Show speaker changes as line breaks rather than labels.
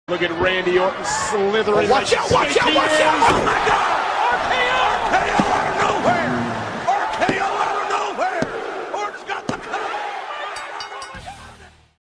Look at Randy Orton slithering.
Watch out, watch out, watch out! Oh my God!